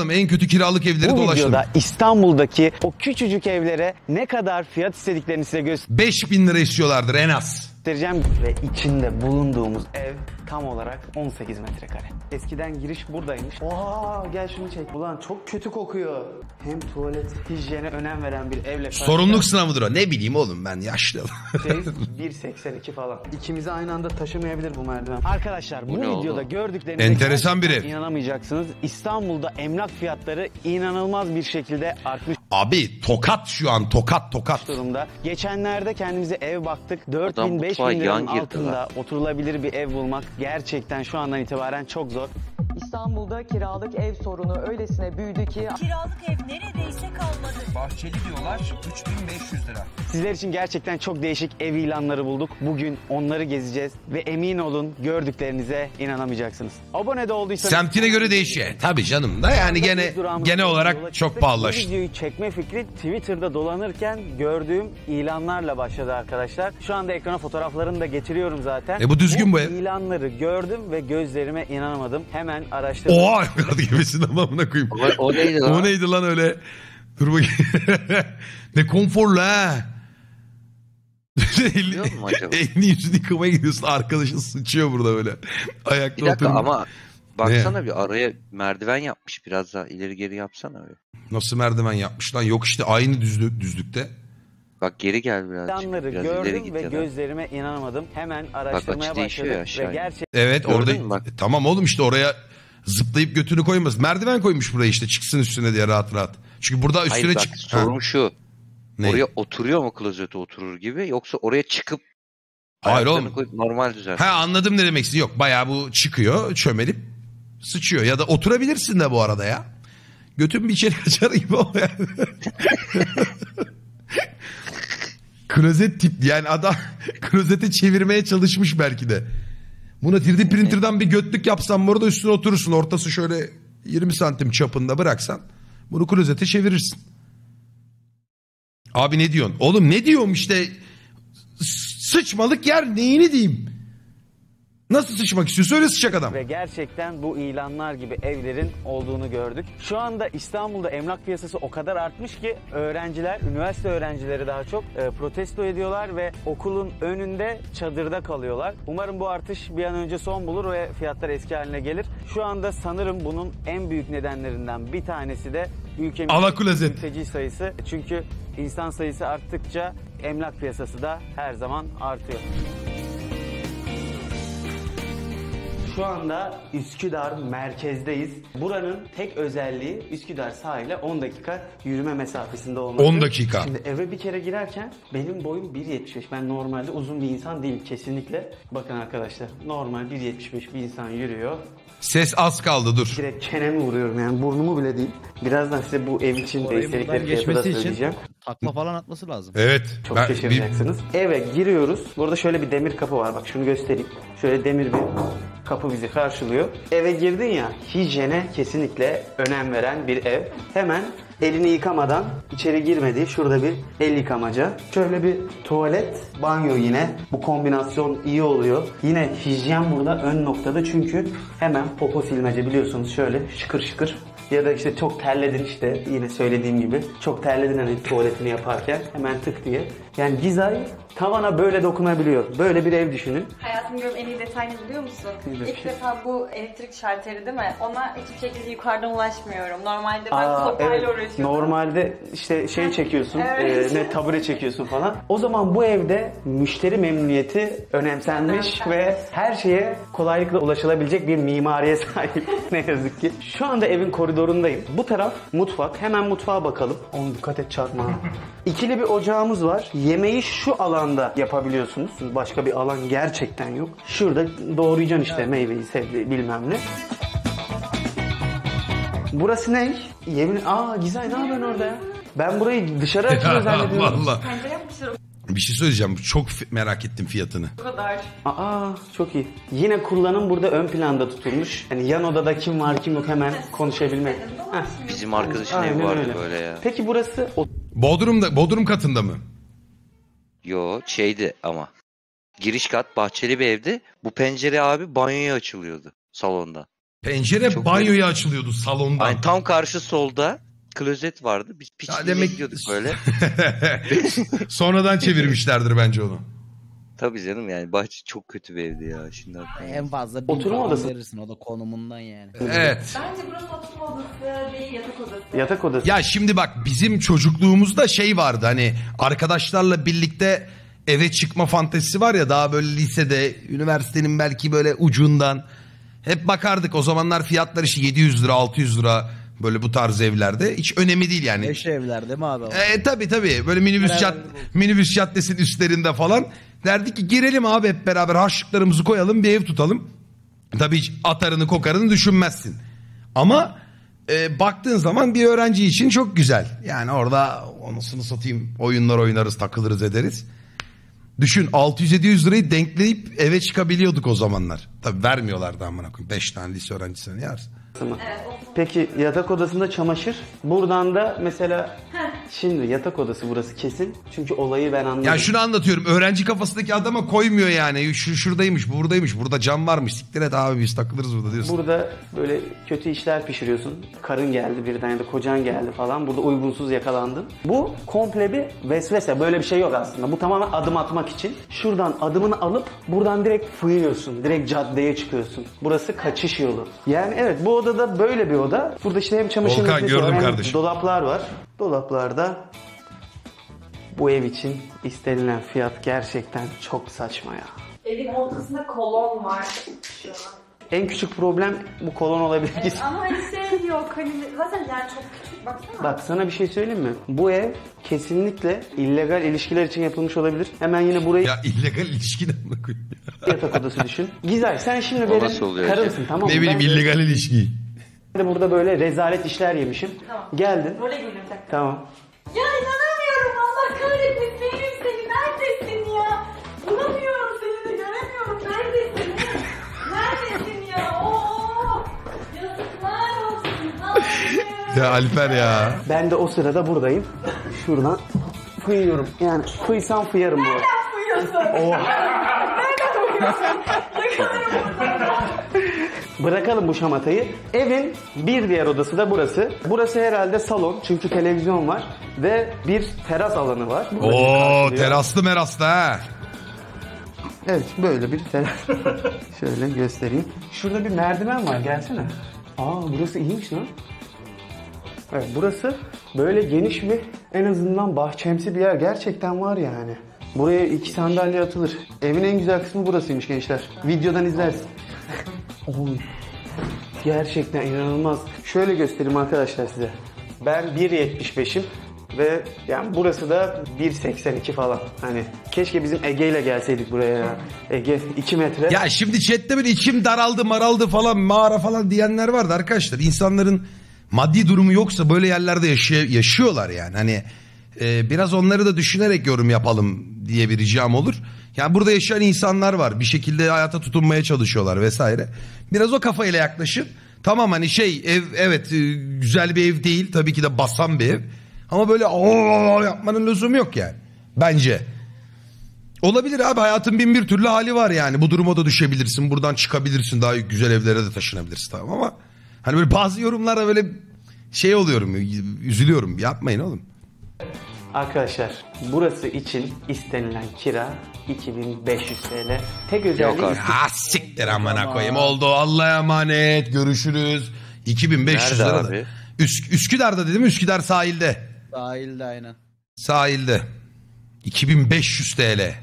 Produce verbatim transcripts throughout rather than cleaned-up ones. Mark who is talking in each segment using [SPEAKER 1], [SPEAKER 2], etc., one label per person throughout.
[SPEAKER 1] en kötü kiralık evleri
[SPEAKER 2] Bu
[SPEAKER 1] dolaştım.
[SPEAKER 2] videoda İstanbul'daki o küçücük evlere ne kadar fiyat istediklerini size
[SPEAKER 1] beş bin lira istiyorlardır en az.
[SPEAKER 2] göstereceğim. Ve içinde bulunduğumuz ev tam olarak on sekiz metrekare. Eskiden giriş buradaymış. Oha gel şunu çek. Ulan çok kötü kokuyor. Hem tuvalet hijyene önem veren bir evle karşı
[SPEAKER 1] Sorumluluk sınavıdır o. Ne bileyim oğlum ben yaşlı.
[SPEAKER 2] bir seksen iki falan. İkimizi aynı anda taşımayabilir bu merdiven. Arkadaşlar bu,
[SPEAKER 3] Bu ne
[SPEAKER 2] videoda
[SPEAKER 3] oldu?
[SPEAKER 2] gördüklerinize
[SPEAKER 1] Enteresan bir
[SPEAKER 2] gerçekten
[SPEAKER 1] ev.
[SPEAKER 2] İnanamayacaksınız. İstanbul'da emlak fiyatları inanılmaz bir şekilde artmış
[SPEAKER 1] Abi tokat şu an tokat tokat.
[SPEAKER 2] durumda. Geçenlerde kendimize ev baktık. dört
[SPEAKER 3] Adam
[SPEAKER 2] bin beş
[SPEAKER 3] mutfağa
[SPEAKER 2] bin liranın
[SPEAKER 3] yan girdi
[SPEAKER 2] altında
[SPEAKER 3] lan.
[SPEAKER 2] oturulabilir bir ev bulmak gerçekten şu andan itibaren çok zor.
[SPEAKER 4] İstanbul'da kiralık ev sorunu öylesine büyüdü ki
[SPEAKER 5] Kiralık ev neredeyse kalmadı.
[SPEAKER 6] Bahçeli diyorlar üç bin beş yüz lira.
[SPEAKER 2] Sizler için gerçekten çok değişik ev ilanları bulduk. Bugün onları gezeceğiz ve emin olun gördüklerinize inanamayacaksınız. Abone de olduysanız...
[SPEAKER 1] Semtine göre değişiyor. Tabii canım da yani gene genel olarak çok
[SPEAKER 2] Bu
[SPEAKER 1] pahalılaştı.
[SPEAKER 2] videoyu çekme fikri Twitter'da dolanırken gördüğüm ilanlarla başladı arkadaşlar. Şu anda ekrana fotoğraflarını da getiriyorum zaten.
[SPEAKER 1] E bu düzgün bu ev.
[SPEAKER 2] ilanları gördüm ve gözlerime inanamadım. Hemen araştırdım.
[SPEAKER 1] Oha gibisinden amına koyayım.
[SPEAKER 3] O, o neydi lan?
[SPEAKER 1] O neydi lan öyle? Dur bakayım. Ne konforlu ha. elini,
[SPEAKER 3] Biliyor musun acaba?
[SPEAKER 1] elini yüzünü yıkamaya gidiyorsun. Arkadaşın sıçıyor burada böyle. Ayakta
[SPEAKER 3] Bir dakika
[SPEAKER 1] oturuyor.
[SPEAKER 3] ama baksana bir araya merdiven yapmış, biraz daha ileri geri yapsana öyle.
[SPEAKER 1] Nasıl merdiven yapmış lan? Yok işte aynı düzlük, düzlükte.
[SPEAKER 3] Bak geri gel birazcık.
[SPEAKER 2] İlanları
[SPEAKER 3] Biraz ileri
[SPEAKER 2] gördüm
[SPEAKER 3] git
[SPEAKER 2] ve
[SPEAKER 3] ya da.
[SPEAKER 2] gözlerime inanamadım. Hemen araştırmaya
[SPEAKER 3] açı değişiyor
[SPEAKER 2] başladım
[SPEAKER 3] ya aşağıya.
[SPEAKER 2] ve gerçekten
[SPEAKER 1] Evet
[SPEAKER 3] Gördün
[SPEAKER 1] orada
[SPEAKER 3] mü bak?
[SPEAKER 1] E, tamam oğlum işte oraya zıplayıp götünü koymaz. Merdiven koymuş buraya işte çıksın üstüne diye rahat rahat. Çünkü burada üstüne
[SPEAKER 3] Hayır bak
[SPEAKER 1] çık.
[SPEAKER 3] sorun şu.
[SPEAKER 1] Ne?
[SPEAKER 3] Oraya oturuyor mu klozete oturur gibi, yoksa oraya çıkıp
[SPEAKER 1] Hayır
[SPEAKER 3] ayaklarını
[SPEAKER 1] oğlum.
[SPEAKER 3] koyup normal düzen.
[SPEAKER 1] Ha anladım ne demek istiyorsun. Yok bayağı bu çıkıyor çömelip sıçıyor. Ya da oturabilirsin de bu arada ya. Götün bir içeri kaçar gibi o yani. Klozet tip yani adam klozete çevirmeye çalışmış belki de. Buna üç D printer'dan bir götlük yapsan burada üstüne oturursun. Ortası şöyle yirmi santim çapında bıraksan bunu klozete çevirirsin. Abi ne diyorsun? Oğlum ne diyorum işte sıçmalık yer neyini diyeyim? Nasıl sıçmak istiyorsa öyle sıçacak adam.
[SPEAKER 2] ve gerçekten bu ilanlar gibi evlerin olduğunu gördük. Şu anda İstanbul'da emlak piyasası o kadar artmış ki öğrenciler, üniversite öğrencileri daha çok e, protesto ediyorlar ve okulun önünde çadırda kalıyorlar. Umarım bu artış bir an önce son bulur ve fiyatlar eski haline gelir. Şu anda sanırım bunun en büyük nedenlerinden bir tanesi de ülkemizde
[SPEAKER 1] Alaklozet.
[SPEAKER 2] mülteci sayısı. Çünkü insan sayısı arttıkça emlak piyasası da her zaman artıyor. Şu anda Üsküdar merkezdeyiz. Buranın tek özelliği Üsküdar sahile on dakika yürüme mesafesinde olması.
[SPEAKER 1] on dakika.
[SPEAKER 2] Şimdi eve bir kere girerken benim boyum bir yetmiş beş. Ben normalde uzun bir insan değilim kesinlikle. Bakın arkadaşlar normal bir yetmiş beş bir insan yürüyor.
[SPEAKER 1] Ses az kaldı dur.
[SPEAKER 2] Direkt çenemi vuruyorum yani burnumu bile değil. Birazdan size bu ev için de
[SPEAKER 7] Orayı
[SPEAKER 2] istedikleri
[SPEAKER 7] buradan
[SPEAKER 2] fiyatı da
[SPEAKER 7] geçmesi için
[SPEAKER 2] söyleyeceğim.
[SPEAKER 7] takla falan atması lazım.
[SPEAKER 1] Evet.
[SPEAKER 2] Çok
[SPEAKER 1] ben-
[SPEAKER 2] şaşıracaksınız. Eve giriyoruz. Burada şöyle bir demir kapı var. Bak şunu göstereyim. Şöyle demir bir kapı bizi karşılıyor. Eve girdin ya, hijyene kesinlikle önem veren bir ev. Hemen elini yıkamadan içeri girmediği şurada bir el yıkamaca. Şöyle bir tuvalet, banyo yine. Bu kombinasyon iyi oluyor. Yine hijyen burada ön noktada çünkü hemen popo silmece biliyorsunuz şöyle şıkır şıkır. Ya da işte çok terledin işte yine söylediğim gibi. Çok terledin hani tuvaletini yaparken hemen tık diye. Yani Gizay tavana böyle dokunabiliyor. Böyle bir ev düşünün.
[SPEAKER 8] Hayatım gördüğüm en iyi detay ne biliyor musun?
[SPEAKER 2] Nedir?
[SPEAKER 8] İlk defa bu elektrik şalteri değil mi? Ona hiçbir şekilde yukarıdan ulaşmıyorum. Normalde ben
[SPEAKER 2] Aa,
[SPEAKER 8] sopayla
[SPEAKER 2] evet.
[SPEAKER 8] uğraşıyorum.
[SPEAKER 2] Normalde işte şey çekiyorsun,
[SPEAKER 8] Evet.
[SPEAKER 2] e, ne tabure çekiyorsun falan. O zaman bu evde müşteri memnuniyeti önemsenmiş
[SPEAKER 8] Önemsenmiş.
[SPEAKER 2] ve her şeye kolaylıkla ulaşılabilecek bir mimariye sahip ne yazık ki. Şu anda evin koridorundayım. Bu taraf mutfak. Hemen mutfağa bakalım. Oğlum dikkat et çarpma. İkili bir ocağımız var. Yemeği şu alanda yapabiliyorsunuz. Başka bir alan gerçekten yok. Şurada doğrayacaksın işte meyveyi, sebzeyi bilmem ne. Burası ne? Yemin... Aa Gizay ne yapıyorsun orada ya? Ben burayı dışarı açıyor zannediyorum.
[SPEAKER 1] Valla.
[SPEAKER 8] Pencere yapmışlar
[SPEAKER 1] Bir şey söyleyeceğim. Çok f- merak ettim fiyatını.
[SPEAKER 8] o kadar.
[SPEAKER 2] Aa çok iyi. Yine kullanım burada ön planda tutulmuş. Yani yan odada kim var kim yok hemen konuşabilmek. Heh.
[SPEAKER 3] Bizim arkadaşın
[SPEAKER 2] Aynen
[SPEAKER 3] evi vardı
[SPEAKER 2] öyle.
[SPEAKER 3] böyle ya.
[SPEAKER 2] Peki burası o
[SPEAKER 1] Bodrum'da, Bodrum katında mı?
[SPEAKER 3] Yo şeydi ama. Giriş kat bahçeli bir evdi. Bu pencere abi banyoya açılıyordu salonda.
[SPEAKER 1] Pencere
[SPEAKER 3] Çok
[SPEAKER 1] banyoya açılıyordu salondan.
[SPEAKER 3] Yani tam karşı solda klozet vardı. Biz
[SPEAKER 1] Ya
[SPEAKER 3] piçliğine
[SPEAKER 1] demek-
[SPEAKER 3] gidiyorduk böyle.
[SPEAKER 1] Sonradan çevirmişlerdir bence onu.
[SPEAKER 3] Tabii canım yani bahçe çok kötü bir evdi ya. Şimdi aklıma
[SPEAKER 7] En fazla bir
[SPEAKER 2] Oturma
[SPEAKER 7] falan
[SPEAKER 2] odası.
[SPEAKER 7] verirsin o da konumundan yani.
[SPEAKER 1] Evet.
[SPEAKER 8] Bence burası oturma odası değil, yatak odası.
[SPEAKER 2] Yatak odası.
[SPEAKER 1] Ya şimdi bak bizim çocukluğumuzda şey vardı hani arkadaşlarla birlikte eve çıkma fantezisi var ya daha böyle lisede, üniversitenin belki böyle ucundan. Hep bakardık o zamanlar fiyatlar işte yedi yüz lira altı yüz lira böyle bu tarz evlerde. Hiç önemi değil yani.
[SPEAKER 7] Beş evler değil mi abi?
[SPEAKER 1] E, tabii tabii böyle minibüs,
[SPEAKER 7] Beraber
[SPEAKER 1] cad minibüs caddesinin üstlerinde falan. Derdik ki girelim abi hep beraber harçlıklarımızı koyalım bir ev tutalım. Tabii hiç atarını kokarını düşünmezsin. Ama e, baktığın zaman bir öğrenci için çok güzel. Yani orada onusunu satayım oyunlar oynarız takılırız ederiz. Düşün altı yüz yedi yüz lirayı denkleyip eve çıkabiliyorduk o zamanlar. Tabii vermiyorlardı amına koyayım. beş tane lise öğrencisine ne yersin?
[SPEAKER 2] mı? Peki yatak odasında çamaşır. Buradan da mesela şimdi yatak odası burası kesin. Çünkü olayı ben anladım.
[SPEAKER 1] Ya şunu anlatıyorum. Öğrenci kafasındaki adama koymuyor yani. Şu şuradaymış, buradaymış, burada cam varmış. Siktir et abi biz takılırız burada diyorsun.
[SPEAKER 2] Burada böyle kötü işler pişiriyorsun. Karın geldi birden ya da kocan geldi falan. Burada uygunsuz yakalandın. Bu komple bir vesvese. Böyle bir şey yok aslında. Bu tamamen adım atmak için. Şuradan adımını alıp buradan direkt fıyıyorsun. Direkt caddeye çıkıyorsun. Burası kaçış yolu. Yani evet bu odada böyle bir oda. Burada işte hem çamaşır
[SPEAKER 1] Volkan,
[SPEAKER 2] makinesi
[SPEAKER 1] gördüm
[SPEAKER 2] var, hem
[SPEAKER 1] kardeşim.
[SPEAKER 2] dolaplar var. Dolaplarda bu ev için istenilen fiyat gerçekten çok saçma ya.
[SPEAKER 8] Evin ortasında kolon var şu an.
[SPEAKER 2] En küçük problem bu kolon olabilir.
[SPEAKER 8] Ama hani şey yok hani zaten yani çok küçük baksana.
[SPEAKER 2] Bak sana bir şey söyleyeyim mi? Bu ev kesinlikle illegal ilişkiler için yapılmış olabilir. Hemen yine burayı
[SPEAKER 1] Ya illegal ilişki de amına koyayım.
[SPEAKER 2] yatak odası düşün. Gizay sen şimdi
[SPEAKER 3] O
[SPEAKER 2] benim
[SPEAKER 3] nasıl oluyor
[SPEAKER 2] karımsın
[SPEAKER 3] ki?
[SPEAKER 2] tamam mı?
[SPEAKER 1] Ne bileyim
[SPEAKER 2] Ben
[SPEAKER 1] illegal ilişki.
[SPEAKER 2] de burada böyle rezalet işler yemişim.
[SPEAKER 8] Tamam.
[SPEAKER 2] Geldin.
[SPEAKER 8] Role girdim tekrar.
[SPEAKER 2] Tamam.
[SPEAKER 8] Ya inanamıyorum Allah kahretmesin Elif seni neredesin ya? Bulamıyorum seni de göremiyorum neredesin? Neredesin ya? Oo! Yazıklar olsun. Allah'ım.
[SPEAKER 1] Ya Alper ya.
[SPEAKER 2] Ben de o sırada buradayım. Şuradan fıyıyorum. Yani fıysam fıyarım bu.
[SPEAKER 8] Nereden fıyıyorsun?
[SPEAKER 2] Oh.
[SPEAKER 8] Nereden fıyıyorsun? Yakalarım buradan.
[SPEAKER 2] Bırakalım bu şamatayı. Evin bir diğer odası da burası. Burası herhalde salon çünkü televizyon var ve bir teras alanı var. Bu burayı
[SPEAKER 1] Oo
[SPEAKER 2] karşılıyor.
[SPEAKER 1] teraslı meraslı ha.
[SPEAKER 2] Evet böyle bir teras. Şöyle göstereyim. Şurada bir merdiven var gelsene. Aa burası iyiymiş lan. Evet burası böyle geniş bir en azından bahçemsi bir yer gerçekten var yani. Buraya iki sandalye atılır. Evin en güzel kısmı burasıymış gençler. Videodan izlersin. Oğlum gerçekten inanılmaz. Şöyle göstereyim arkadaşlar size. Ben bir yetmiş beşim ve yani burası da bir seksen iki falan. Hani keşke bizim Ege ile gelseydik buraya ya. Ege iki metre.
[SPEAKER 1] Ya şimdi chatte böyle içim daraldı maraldı falan mağara falan diyenler vardı arkadaşlar. İnsanların maddi durumu yoksa böyle yerlerde yaşay- yaşıyorlar yani. Hani e, biraz onları da düşünerek yorum yapalım diye bir ricam olur. Yani burada yaşayan insanlar var. Bir şekilde hayata tutunmaya çalışıyorlar vesaire. Biraz o kafayla yaklaşın. Tamam hani şey ev evet e, güzel bir ev değil. Tabii ki de basan bir ev. Ama böyle "Aa!" yapmanın lüzumu yok yani. Bence. Olabilir abi hayatın bin bir türlü hali var yani. Bu duruma da düşebilirsin. Buradan çıkabilirsin. Daha güzel evlere de taşınabilirsin tamam ama. Hani böyle bazı yorumlara böyle şey oluyorum. Üzülüyorum. Yapmayın oğlum.
[SPEAKER 2] Arkadaşlar burası için istenilen kira iki bin beş yüz TL. Tek özelliği
[SPEAKER 3] Yok abi.
[SPEAKER 1] Ha siktir amına koyayım. Oldu Allah'a emanet. Görüşürüz. iki bin beş yüz
[SPEAKER 3] Nerede
[SPEAKER 1] lira. da.
[SPEAKER 3] abi?
[SPEAKER 1] Üsk Üsküdar'da dedim Üsküdar sahilde.
[SPEAKER 7] Dahilde aynen.
[SPEAKER 1] Sahilde. iki bin beş yüz T L.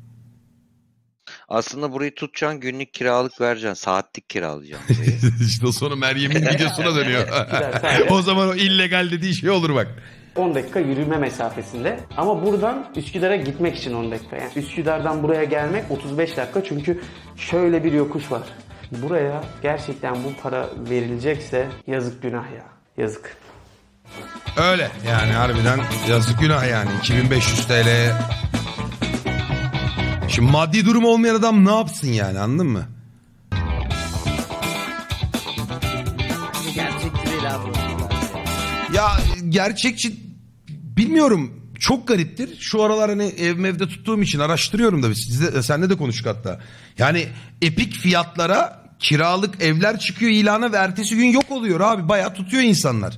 [SPEAKER 3] Aslında burayı tutacaksın günlük kiralık vereceksin. Saatlik kiralayacaksın burayı.
[SPEAKER 1] İşte o sonra Meryem'in videosuna dönüyor.
[SPEAKER 2] sahilde.
[SPEAKER 1] O zaman o illegal dediği şey olur bak.
[SPEAKER 2] on dakika yürüme mesafesinde. Ama buradan Üsküdar'a gitmek için on dakika. Yani Üsküdar'dan buraya gelmek otuz beş dakika. Çünkü şöyle bir yokuş var. Buraya gerçekten bu para verilecekse yazık günah ya. Yazık.
[SPEAKER 1] Öyle yani harbiden yazık günah yani iki bin beş yüz T L. Şimdi maddi durumu olmayan adam ne yapsın yani anladın mı?
[SPEAKER 7] Gerçekçi değil abi.
[SPEAKER 1] Ya gerçekçi bilmiyorum çok gariptir. Şu aralar hani ev mevde tuttuğum için araştırıyorum da sizde, senle de konuştuk hatta. Yani epik fiyatlara kiralık evler çıkıyor ilana ve ertesi gün yok oluyor abi. Bayağı tutuyor insanlar.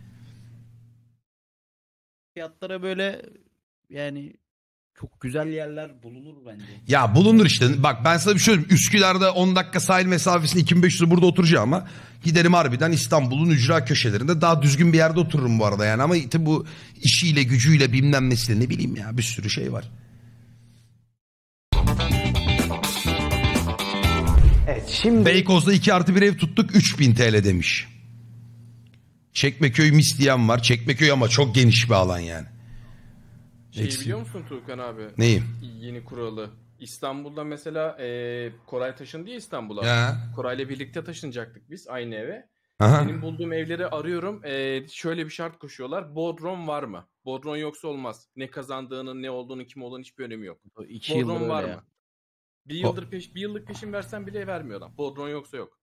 [SPEAKER 7] Fiyatlara böyle yani çok güzel yerler bulunur bence.
[SPEAKER 1] Ya bulunur işte. Bak ben sana bir şey söyleyeyim. Üsküdar'da on dakika sahil mesafesinde iki bin beş yüz burada oturacağım ama giderim harbiden İstanbul'un ücra köşelerinde daha düzgün bir yerde otururum bu arada yani. Ama tabii bu işiyle gücüyle bilmem nesiyle ne bileyim ya bir sürü şey var.
[SPEAKER 2] Evet şimdi
[SPEAKER 1] Beykoz'da iki artı bir ev tuttuk üç bin T L demiş. Çekmeköy mis diyen var. Çekmeköy ama çok geniş bir alan yani.
[SPEAKER 9] Şeyi
[SPEAKER 1] Eksi.
[SPEAKER 9] biliyor musun Tuğkan abi?
[SPEAKER 1] Neyi?
[SPEAKER 9] Yeni kuralı. İstanbul'da mesela e, Koray taşındı ya İstanbul'a.
[SPEAKER 1] Ya.
[SPEAKER 9] Koray'la birlikte taşınacaktık biz aynı eve.
[SPEAKER 1] Aha.
[SPEAKER 9] Benim bulduğum evleri arıyorum. E, şöyle bir şart koşuyorlar. Bodrum var mı? Bodrum yoksa olmaz. Ne kazandığının, ne olduğunu, kim olduğunu hiçbir önemi yok.
[SPEAKER 7] O iki yıldır
[SPEAKER 9] Bodrum var
[SPEAKER 7] öyle
[SPEAKER 9] mı?
[SPEAKER 7] ya.
[SPEAKER 9] Bir yıldır peş, bir yıllık peşin versen bile vermiyor adam. Bodrum yoksa yok.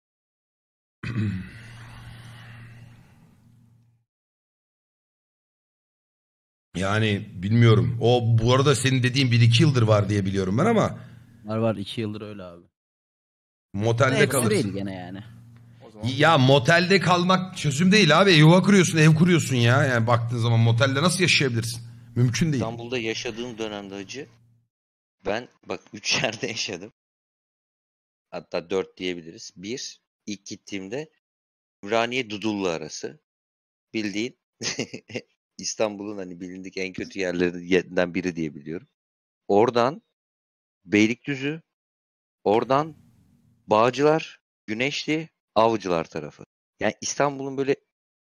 [SPEAKER 1] Yani bilmiyorum. O bu arada senin dediğin bir iki yıldır var diye biliyorum ben ama
[SPEAKER 7] Var var iki yıldır öyle abi.
[SPEAKER 1] motelde
[SPEAKER 7] Hepsi
[SPEAKER 1] kalırsın.
[SPEAKER 7] değil gene yani.
[SPEAKER 9] O zaman
[SPEAKER 1] Ya motelde kalmak çözüm değil abi. Yuva kuruyorsun, ev kuruyorsun ya. Yani baktığın zaman motelde nasıl yaşayabilirsin? Mümkün değil.
[SPEAKER 3] İstanbul'da yaşadığım dönemde hacı ben bak üç yerde yaşadım. Hatta dört diyebiliriz. Bir, ilk gittiğimde Ümraniye Dudullu arası. Bildiğin İstanbul'un hani bilindik en kötü yerlerinden biri diye biliyorum. Oradan Beylikdüzü, oradan Bağcılar, Güneşli, Avcılar tarafı. Yani İstanbul'un böyle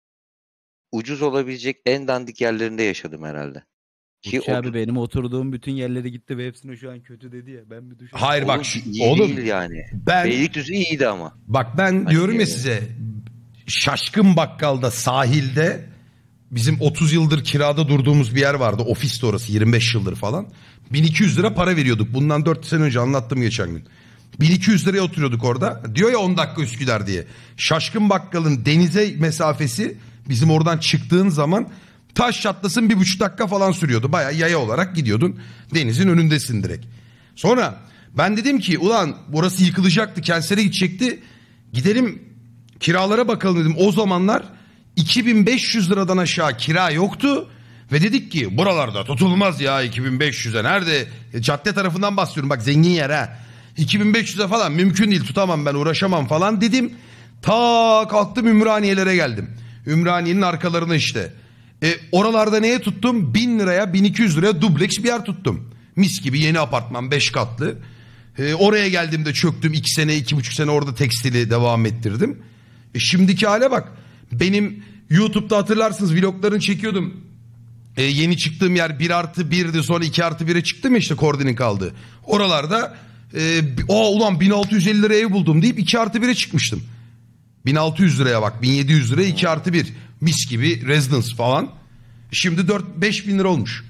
[SPEAKER 3] ucuz olabilecek en dandik yerlerinde yaşadım herhalde. Ki
[SPEAKER 7] Ki
[SPEAKER 3] o
[SPEAKER 7] abi benim oturduğum bütün yerlere gitti ve hepsine şu an kötü dedi ya. Ben bir düşün.
[SPEAKER 1] Hayır
[SPEAKER 3] oğlum,
[SPEAKER 1] bak şu-
[SPEAKER 3] iyi
[SPEAKER 1] oğlum
[SPEAKER 3] değil yani.
[SPEAKER 1] ben
[SPEAKER 3] Beylikdüzü iyiydi ama.
[SPEAKER 1] bak ben
[SPEAKER 3] Hani
[SPEAKER 1] diyorum ya
[SPEAKER 3] yani.
[SPEAKER 1] size Şaşkın Bakkal'da sahilde bizim otuz yıldır kirada durduğumuz bir yer vardı. Ofiste orası yirmi beş yıldır falan. bin iki yüz lira para veriyorduk. Bundan dört sene önce anlattım geçen gün. bin iki yüz liraya oturuyorduk orada. Diyor ya on dakika Üsküdar diye. Şaşkın Bakkal'ın denize mesafesi bizim oradan çıktığın zaman taş çatlasın bir buçuk dakika falan sürüyordu. Bayağı yaya olarak gidiyordun. Denizin önündesin direkt. Sonra ben dedim ki ulan burası yıkılacaktı. Kensere gidecekti. Gidelim kiralara bakalım dedim. O zamanlar iki bin beş yüz liradan aşağı kira yoktu. Ve dedik ki buralarda tutulmaz ya iki bin beş yüze. Nerede? E, cadde tarafından bahsediyorum bak zengin yer ha. iki bin beş yüze falan mümkün değil tutamam ben uğraşamam falan dedim. Ta kalktım Ümraniye'lere geldim. Ümraniye'nin arkalarına işte. E, oralarda neye tuttum? bin liraya bin iki yüz liraya dubleks bir yer tuttum. Mis gibi yeni apartman beş katlı. E, oraya geldiğimde çöktüm iki sene iki buçuk sene orada tekstili devam ettirdim. E, şimdiki hale bak. Benim YouTube'da hatırlarsınız vloglarını çekiyordum. E, yeni çıktığım yer bir artı birdi sonra iki artı bire çıktım ya işte Kordi'nin kaldığı. Oralarda e, o ulan bin altı yüz elli liraya ev buldum deyip iki artı bire çıkmıştım. bin altı yüz liraya bak bin yedi yüz liraya iki artı bir mis gibi residence falan. Şimdi dört beş bin lira olmuş.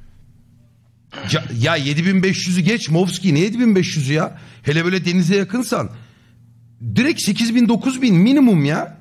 [SPEAKER 1] Ya, ya yedi bin beş yüzü geç Movski ne yedi bin beş yüzü ya? Hele böyle denize yakınsan direkt sekiz bin dokuz bin minimum ya.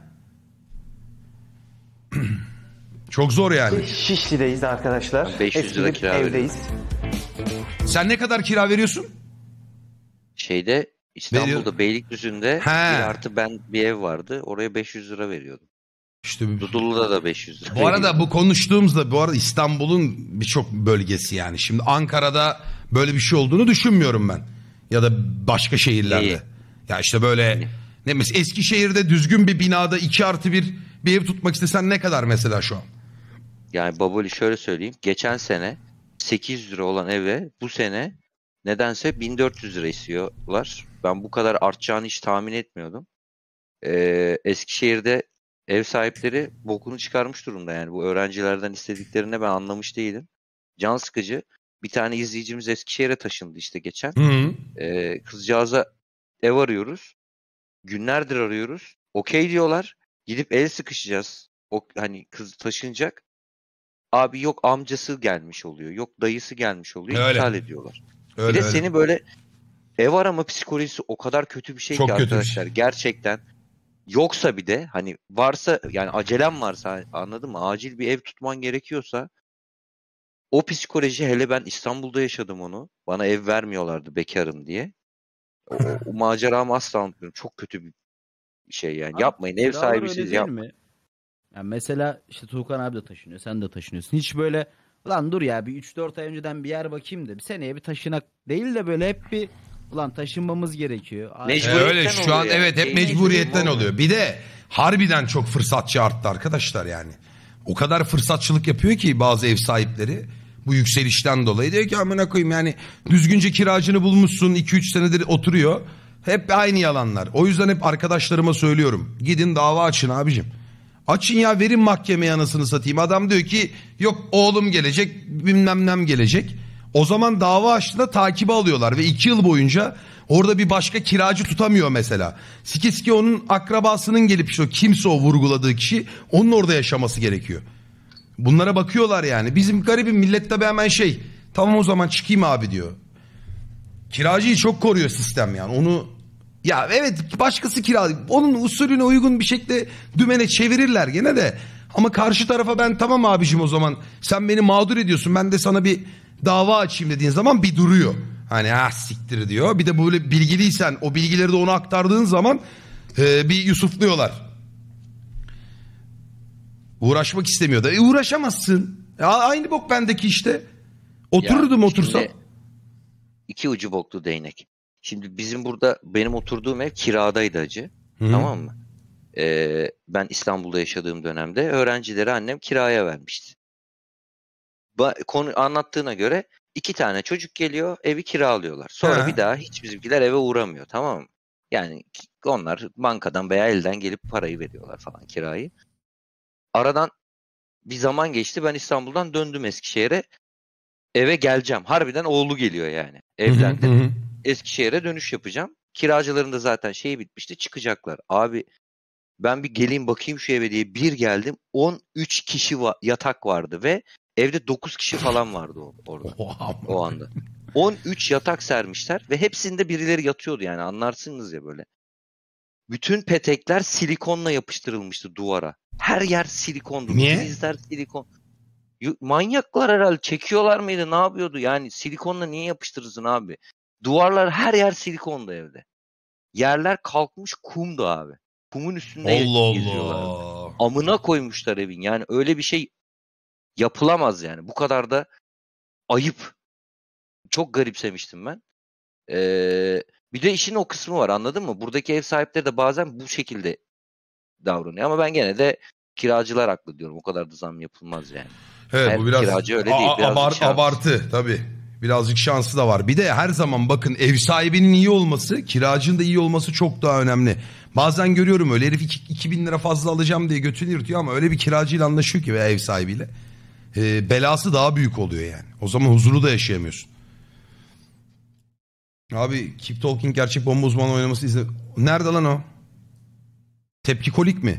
[SPEAKER 1] Çok zor yani.
[SPEAKER 2] Şişli'deyiz arkadaşlar.
[SPEAKER 3] Ben beş yüz
[SPEAKER 2] Eski
[SPEAKER 3] lira
[SPEAKER 2] bir
[SPEAKER 3] kira
[SPEAKER 2] evdeyiz.
[SPEAKER 1] Sen ne kadar kira veriyorsun?
[SPEAKER 3] Şeyde İstanbul'da
[SPEAKER 1] Veriyor.
[SPEAKER 3] Beylikdüzü'nde
[SPEAKER 1] He.
[SPEAKER 3] bir artı ben bir ev vardı. Oraya beş yüz lira veriyordum.
[SPEAKER 1] İşte
[SPEAKER 3] Dudullu'da da beş yüz lira
[SPEAKER 1] bu arada
[SPEAKER 3] veriyordum.
[SPEAKER 1] bu konuştuğumuzda bu arada İstanbul'un birçok bölgesi yani. Şimdi Ankara'da böyle bir şey olduğunu düşünmüyorum ben. Ya da başka şehirlerde.
[SPEAKER 3] Neyi?
[SPEAKER 1] Ya işte böyle ne mesela Eskişehir'de düzgün bir binada iki artı bir bir ev tutmak istesen ne kadar mesela şu an?
[SPEAKER 3] Yani Baboli şöyle söyleyeyim. Geçen sene sekiz yüz lira olan eve bu sene nedense bin dört yüz lira istiyorlar. Ben bu kadar artacağını hiç tahmin etmiyordum. Ee, Eskişehir'de ev sahipleri bokunu çıkarmış durumda yani. Bu öğrencilerden istediklerini ben anlamış değilim. Can sıkıcı. Bir tane izleyicimiz Eskişehir'e taşındı işte geçen.
[SPEAKER 1] Hı.
[SPEAKER 3] Ee, kızcağıza ev arıyoruz. Günlerdir arıyoruz. Okey diyorlar. Gidip el sıkışacağız. O, hani kız taşınacak. Abi yok amcası gelmiş oluyor. Yok dayısı gelmiş oluyor.
[SPEAKER 1] Öyle.
[SPEAKER 3] İptal ediyorlar.
[SPEAKER 1] Öyle,
[SPEAKER 3] bir de
[SPEAKER 1] öyle.
[SPEAKER 3] seni böyle ev arama psikolojisi o kadar kötü bir şey
[SPEAKER 1] Çok
[SPEAKER 3] ki
[SPEAKER 1] kötü bir
[SPEAKER 3] arkadaşlar.
[SPEAKER 1] şey.
[SPEAKER 3] Gerçekten yoksa bir de hani varsa yani acelem varsa anladın mı? Acil bir ev tutman gerekiyorsa o psikoloji hele ben İstanbul'da yaşadım onu. Bana ev vermiyorlardı bekarım diye. O, o maceramı asla unutmuyorum. Çok kötü bir şey yani.
[SPEAKER 7] Abi,
[SPEAKER 3] Yapmayın. Ev
[SPEAKER 7] kiralar öyle
[SPEAKER 3] sahibisiz
[SPEAKER 7] değil
[SPEAKER 3] yapmayın.
[SPEAKER 7] mi? Yani mesela işte Tuğkan abi de taşınıyor. Sen de taşınıyorsun. Hiç böyle ulan dur ya bir üç dört ay önceden bir yer bakayım da bir seneye bir taşınak değil de böyle hep bir ulan taşınmamız gerekiyor.
[SPEAKER 1] Ee,
[SPEAKER 3] Mecburiyetten
[SPEAKER 1] öyle şu an
[SPEAKER 3] oluyor yani.
[SPEAKER 1] evet hep
[SPEAKER 3] Şey,
[SPEAKER 1] mecburiyetten
[SPEAKER 3] mecburi
[SPEAKER 1] oluyor. Bir de harbiden çok fırsatçı arttı arkadaşlar yani. O kadar fırsatçılık yapıyor ki bazı ev sahipleri bu yükselişten dolayı. Diyor ki amına koyayım yani düzgünce kiracını bulmuşsun iki üç senedir oturuyor. Hep aynı yalanlar. O yüzden hep arkadaşlarıma söylüyorum. Gidin dava açın abicim. Açın ya, verin mahkemeye anasını satayım. Adam diyor ki yok oğlum gelecek bilmem nem gelecek. O zaman dava açtığında takibe alıyorlar ve iki yıl boyunca orada bir başka kiracı tutamıyor mesela. Sike sike onun akrabasının gelip işte kimse o vurguladığı kişi onun orada yaşaması gerekiyor. Bunlara bakıyorlar yani. Bizim garibim millet tabi hemen şey tamam o zaman çıkayım abi diyor. Kiracıyı çok koruyor sistem yani onu. Ya evet başkası kira onun usulüne uygun bir şekilde dümene çevirirler gene de. Ama karşı tarafa ben tamam abicim o zaman sen beni mağdur ediyorsun ben de sana bir dava açayım dediğin zaman bir duruyor. Hani ah siktir diyor. Bir de böyle bilgiliysen o bilgileri de ona aktardığın zaman e, bir yusufluyorlar. Uğraşmak istemiyor da. E uğraşamazsın. Ya, aynı bok bendeki işte. Otururdum
[SPEAKER 3] Ya,
[SPEAKER 1] otursam.
[SPEAKER 3] İki ucu boklu değnek. Şimdi bizim burada benim oturduğum ev kiradaydı hacı.
[SPEAKER 1] Hı-hı.
[SPEAKER 3] Tamam mı? Ee, ben İstanbul'da yaşadığım dönemde öğrencileri annem kiraya vermişti. Ba- konu anlattığına göre iki tane çocuk geliyor evi kiralıyorlar. Sonra
[SPEAKER 1] Ha.
[SPEAKER 3] bir daha hiç bizimkiler eve uğramıyor, tamam mı? Yani onlar bankadan veya elden gelip parayı veriyorlar falan kirayı. Aradan bir zaman geçti, ben İstanbul'dan döndüm Eskişehir'e. Eve geleceğim. Harbiden oğlu geliyor yani. Evlendim.
[SPEAKER 1] Hı hı.
[SPEAKER 3] Eskişehir'e dönüş yapacağım. Kiracıların da zaten şeyi bitmişti, çıkacaklar. Abi ben bir geleyim bakayım şu eve diye bir geldim. on üç kişi va- yatak vardı ve evde dokuz kişi falan vardı o- orada
[SPEAKER 1] Oha.
[SPEAKER 3] o anda. on üç yatak sermişler ve hepsinde birileri yatıyordu yani, anlarsınız ya böyle. Bütün petekler silikonla yapıştırılmıştı duvara. Her yer silikondu.
[SPEAKER 1] Niye?
[SPEAKER 3] Prizler silikon. Yo- Manyaklar herhalde, çekiyorlar mıydı ne yapıyordu yani, silikonla niye yapıştırırsın abi? Duvarlar her yer silikondu evde. Yerler kalkmış kumdu abi. Kumun üstünde
[SPEAKER 1] Allah
[SPEAKER 3] geziyorlardı.
[SPEAKER 1] Allah.
[SPEAKER 3] Amına koymuşlar evin. Yani öyle bir şey yapılamaz yani. Bu kadar da ayıp. Çok garipsemiştim ben. Ee, bir de işin o kısmı var, anladın mı? Buradaki ev sahipleri de bazen bu şekilde davranıyor. Ama ben gene de kiracılar haklı diyorum. O kadar da zam yapılmaz yani.
[SPEAKER 1] Evet
[SPEAKER 3] Her
[SPEAKER 1] bu biraz
[SPEAKER 3] kiracı öyle değil,
[SPEAKER 1] a-
[SPEAKER 3] birazcık
[SPEAKER 1] abart-
[SPEAKER 3] şans.
[SPEAKER 1] abartı tabii. Birazcık şansı da var. Bir de her zaman bakın ev sahibinin iyi olması, kiracının da iyi olması çok daha önemli. Bazen görüyorum öyle herif iki bin lira fazla alacağım diye götünü yırtıyor ama öyle bir kiracıyla anlaşıyor ki veya ev sahibiyle. Ee, belası daha büyük oluyor yani. O zaman huzurlu da yaşayamıyorsun. Abi Keep Talking gerçek bomba uzmanı oynaması izle. Nerede lan o? Tepkikolik mi?